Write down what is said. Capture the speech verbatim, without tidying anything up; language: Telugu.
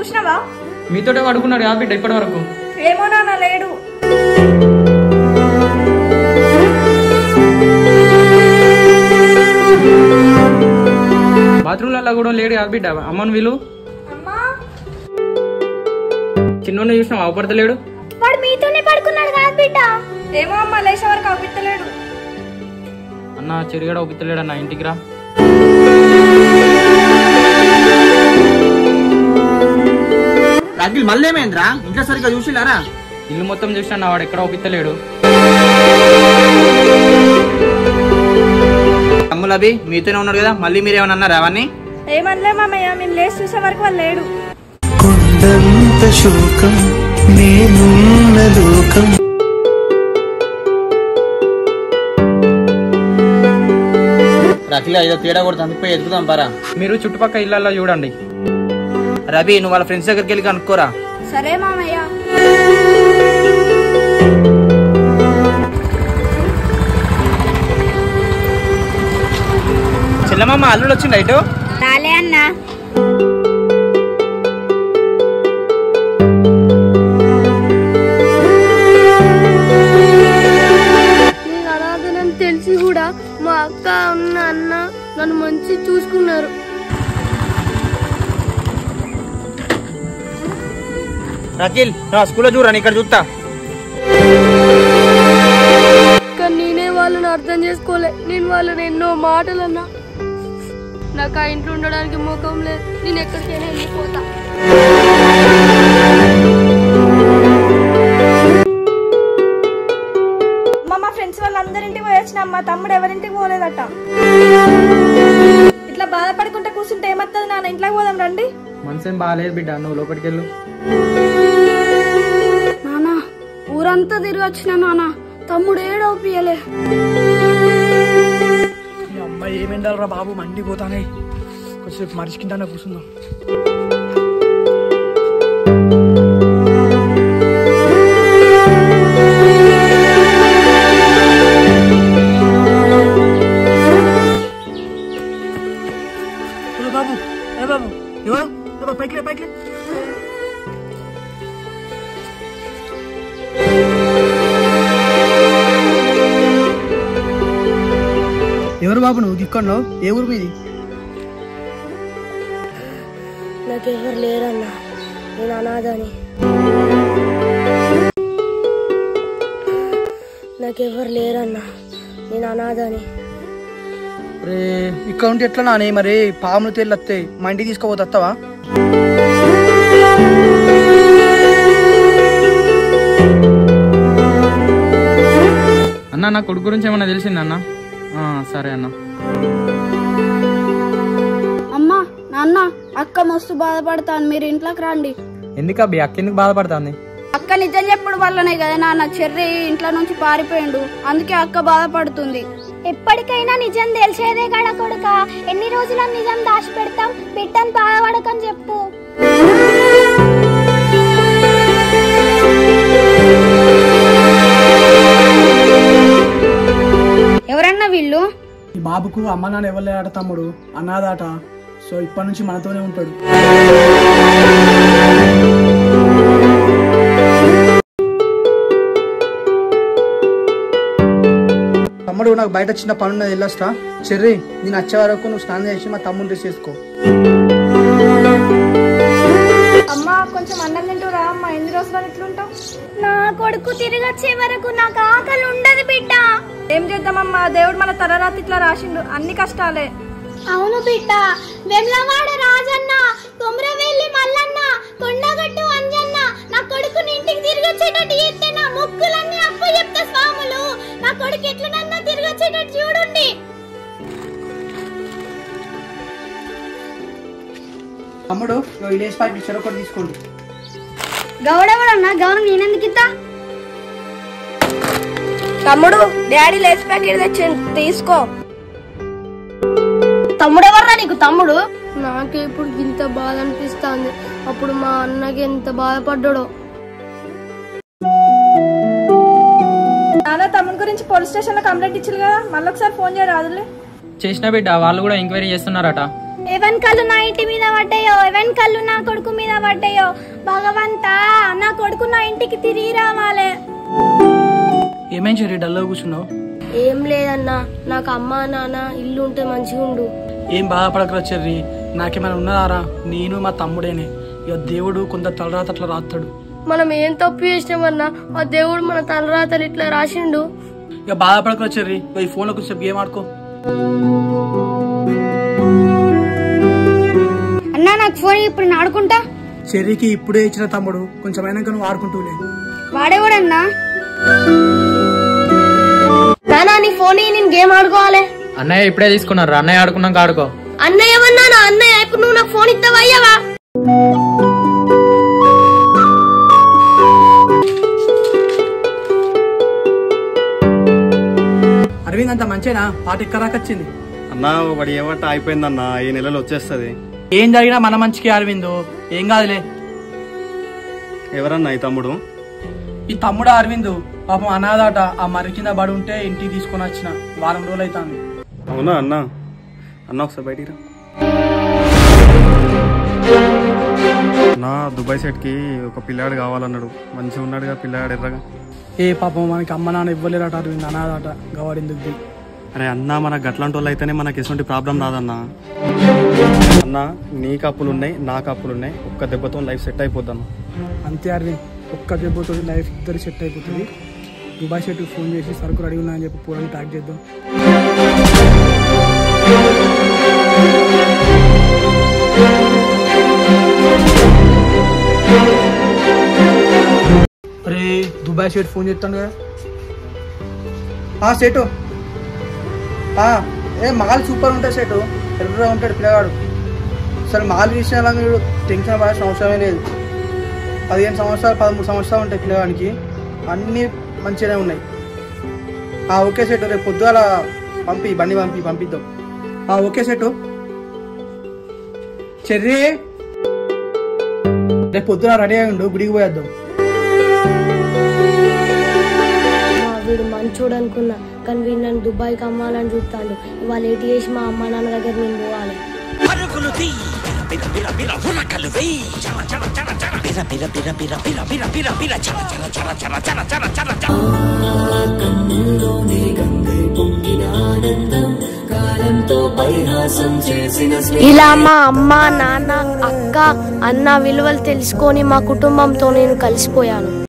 చూసినావా? మీతోటే పడుకున్నాడు కదా బిడ్డ ఇప్పటి వరకు. ఏమో నాన్న లేడు. బాత్రూమ్లలో కూడా లేడు కదా బిడ్డ. అమ్మను వీలు చిన్నోడిని చూసినావు అవపడతలేడు. వాడు మీతోనే పడుకున్నాడు కదా బిడ్డ. ఏమో అమ్మ లేచే వరకు అవుపిత్తలేడు. అన్న చెరుగడ అవుపిత్తలేడు అన్న. ఇంటికి రా. రాగిల్ మళ్ళీ ఏమైందిరా? ఇంట్లో సరిగ్గా చూసిలారా? ఇల్లు మొత్తం చూసినా వాడు ఎక్కడ అవుపిత్తలేడు. తమ్ములు అభి మీతోనే ఉన్నాడు కదా, మళ్ళీ మీరేమన్నా అన్నారా అవన్నీ? ఏమనలే మామయ్య, మేము లేచి చూసే వరకు వాళ్ళు లేడు. రాకిల్ ఏదో తేడా కూడా అందుకుపోయి ఎదుగుదాం పారా. మీరు చుట్టుపక్కల ఇళ్ళల్లో చూడండి. రవి నువ్వు వాళ్ళ ఫ్రెండ్స్ దగ్గరికి వెళ్ళి కనుక్కోరా. సరే మామయ్య. చెల్లమ్మ అల్లుడు వచ్చిండు ఇటు. రాలే అన్నా. నేను అనాథనని తెలిసి కూడా మా అక్క ఉన్న అన్న నన్ను మంచి చూసుకున్నారు. రాకిల్ నువ్వు స్కూల్లో చూడరా, ఇక్కడ చూస్తా. కానీ నేనే వాళ్ళని అర్థం చేసుకోలే. నేను వాళ్ళని ఎన్నో మాటలు అన్నా. నాకు ఆ ఇంట్లో ఉండడానికి ముఖం లేదు. నేను ఎక్కడికైనా వెళ్ళిపోతా. మా ఫ్రెండ్స్ వాళ్ళందరింటికి పోయి వచ్చిన మా తమ్ముడు ఎవరింటికి పోలేదట. ఇట్లా బాధపడుకుంటే కూర్చుంటే ఏమవుతుంది నాన్న? ఇంట్లోకి పోదాం రండి. మనసేం బాగాలేదు బిడ్డ, నువ్వు లోపలికి వెళ్ళు. నానా ఊరంతా తిరిగి వచ్చిన నాన్న, తమ్ముడు ఏడోపియలే. అమ్మాయి ఏమెండాలరా బాబు, మండిపోతానే. కొంచెంసేపు మరిచికింటానే కూర్చుందాం. బాబు ఏ బాబు ఎవరు? పైకి పైకి ఎవరు బాబు? నువ్వు దిక్కన్నావు? ఏ ఊరు మీది? నాకెవరు లేరన్నా, నేను అనాథని. నాకెవరు లేరన్నా, నేను అనాథని. రే ఇక్కడ ఉంటే ఎట్లా నానే? మరి పాములు తేళ్ళు వస్తాయి, మా ఇంటికి తీసుకోపోతావా? అన్న నా కొడుకు గురించి ఏమన్నా తెలిసిందన్న? సరే అన్న. అమ్మా నాన్న అక్క మస్తు బాధపడతాను, మీరు ఇంట్లోకి రండి. ఎందుకు అబ్బి అక్క ఎందుకు బాధపడుతుంది? అక్క నిజం చెప్పుడు వల్లనే కదా నాన్న చెర్రి ఇంట్లో నుంచి పారిపోయిండు, అందుకే అక్క బాధపడుతుంది. ఎప్పటికైనా నిజం తెలిసేదే కదా కొడుక. ఎన్ని రోజుల నిజం దాచి పెడతాం? బిడ్డను బాధపడకని చెప్పు. ఎవరన్నా వీళ్ళు? ఈ బాబుకు అమ్మ నాన్న ఎవరు లేట, తమ్ముడు అనాథాట. సో ఇప్పటి నుంచి మనతోనే ఉంటాడు. తమ్ముడు నాకు బయట చిన్న పని ఉన్నది, వెళ్ళొస్తా. చెర్రీ నేను వచ్చే వరకు నువ్వు స్నానం చేసి మా తమ్ముడు డ్రెస్ చేసుకో. అమ్మా కొంచెం అన్నం తింటూరా అమ్మా. ఎన్ని రోజులు ఇట్లుంటావు? నా కొడుకు తిరిగి వచ్చే వరకు నాకు ఆకలి ఉండదు బిడ్డ. ఏం చేద్దామమ్మా, దేవుడు మన తలరాతి ఇట్లా రాసిండు, అన్ని కష్టాలే. అవును బిడ్డ. వెమ్లవాడ రాజన్న, కొమరవెల్లి మల్లన్న, కొండగట్టు అంజన్న నా కొడుకుని ఇంటికి తిరిగి వచ్చేటట్టు చేస్తే నా మొక్కులన్నీ అప్పు చెప్తా స్వాములు. నా కొడుకు ఎట్లనన్నా తిరిగి వచ్చేటట్టు చూడండి. తమ్ముడు ఈ లేస్ ప్యాకెట్ చెరొకటి తీసుకోండి. గౌడవడన్నా గౌరవం నేనెందుకు ఇద్దా? తమ్ముడు డాడీ లేచి ప్యాకెట్ తెచ్చిండు, తీసుకో. తమ్ముడు ఎవర్రా నీకు తమ్ముడు? నాకే ఇప్పుడు ఇంత బాధ అనిపిస్తుంది, అప్పుడు మా అన్నకి ఎంత బాధపడ్డాడో. నాన్న తమ్ముడు గురించి పోలీస్ స్టేషన్ లో కంప్లైంట్ ఇచ్చారు కదా, మళ్ళీ ఒకసారి ఫోన్ చేయరాదులే. చేసిన బిడ్డ, వాళ్ళు కూడా ఎంక్వైరీ చేస్తున్నారట. ఎవన్ కళ్ళు నా ఇంటి మీద పడ్డాయో, ఎవన్ కళ్ళు నా కొడుకు మీద పడ్డాయో. భగవంతా, నా కొడుకు నా ఇంటికి తిరిగి రావాలి. ఏమేం చెర్రీ డల్గా కూర్చున్నావు? ఏం లేదన్నా, నాకు అమ్మ నాన్న ఇల్లు ఉంటే మంచిగా ఉండు. ఏం బాధపడకరా చెర్రీ, నాకేమైనా ఉన్నదారా? నేను మా తమ్ముడేనే. ఇక దేవుడు కొంత తలరాత అట్లా రాస్తాడు. మనం ఏం తప్పు చేసినామన్నా, ఆ దేవుడు మన తలరాతలు ఇట్లా రాసిండు. ఇక బాధపడకరా చెర్రీ, ఈ ఫోన్ లో కొంచెం గేమ్ ఆడుకో. అన్నా నాకు ఫోన్ ఇప్పుడు నేను ఆడుకుంటా. చెర్రీకి ఇప్పుడే ఇచ్చిన తమ్ముడు, కొంచెం అయినాక నువ్వు ఆడుకుంటూలే. వాడేవాడన్నా? నానా నీ ఫోన్ నేను గేమ్ ఆడుకోవాలి. అన్నయ్య ఇప్పుడే తీసుకున్నారు, అన్నయ్య ఆడుకున్నాక ఆడుకో. అన్నయ్య ఏమన్నా అన్నయ్య ఇప్పుడు నువ్వు నాకు ఫోన్ ఇస్తావా అయ్యావా? అరవింద్ అంత మంచిగా పాట ఎక్కరాకొచ్చింది అన్నా. ఒకటి ఏమంటే అయిపోయిందన్నా, ఈ నెలలో వచ్చేస్తుంది. ఏం జరిగినా మన మంచికి అరవింద్, ఏం కాదులే. ఎవరన్నా ఈ తమ్ముడు? ఈ తమ్ముడు అరవింద్ పాపం అనాథాట, ఆ మర్రి కింద పడి ఉంటే ఇంటికి తీసుకొని వచ్చిన. వారం రోజులు అవుతుంది. అవునా అన్నా? అన్న ఒకసారి బయటికి రా. నా దుబాయ్ సెట్ కి ఒక పిల్లాడు కావాలన్నాడు. మంచిగా ఉన్నాడుగా పిల్లాడు, ఎర్రగా. ఏ పాపం మనకి అమ్మ నాన్న ఇవ్వలేరట అరవింద్, అనాథాట. గవాడిందుకు అరే అన్నా, మనకు గట్లాంటి వాళ్ళు అయితేనే మనకి ఎటువంటి ప్రాబ్లం రాదన్నా. అన్నా, నీకు అప్పులు ఉన్నాయి, నాకు అప్పులు ఉన్నాయి. ఒక్క దెబ్బతో లైఫ్ సెట్ అయిపోద్దన్నా. అంతే అరవింద్, ఒక్క దెబ్బతో లైఫ్ ఇద్దరు సెట్ అయిపోతుంది. దుబాయ్ సెట్కి ఫోన్ చేసి సరుకు రెడీ ఉన్నా అని చెప్పి పూలని ప్యాక్ చేద్దాం. అరే దుబాయ్ సెట్ ఫోన్ చేస్తాను కదా. సెటు ఏ మగాలు సూపర్ ఉంటుంది. సెటు ఎర్రగా ఉంటాడు పిల్లగాడు. అసలు మగాలు విషయాల మీరు టెన్షన్ పడాల్సిన అవసరమే లేదు. పదిహేను సంవత్సరాలు పదమూడు సంవత్సరాలు ఉంటాయి పిల్లగానికి, అన్నీ మంచిగానే ఉన్నాయి. ఓకే సెటు, రేపు పొద్దుగాల పంపి బండి పంపి పంపిద్దాం. Okay set. చెర్రీ రేపు పొద్దున రెడీ అయ్యి ఉండు, గుడికి పోయేద్దాం. వీడు మంచోడు అనుకున్నా, కానీ వీడు నన్ను దుబాయ్కి అమ్మాలని చూస్తాడు. ఇవాళ ఏటి చేసి మా అమ్మ నాన్న దగ్గర నేను పోవాలి. ఇలా మా అమ్మ నాన్న అక్క అన్న విలువలు తెలుసుకొని మా కుటుంబంతో నేను కలిసిపోయాను.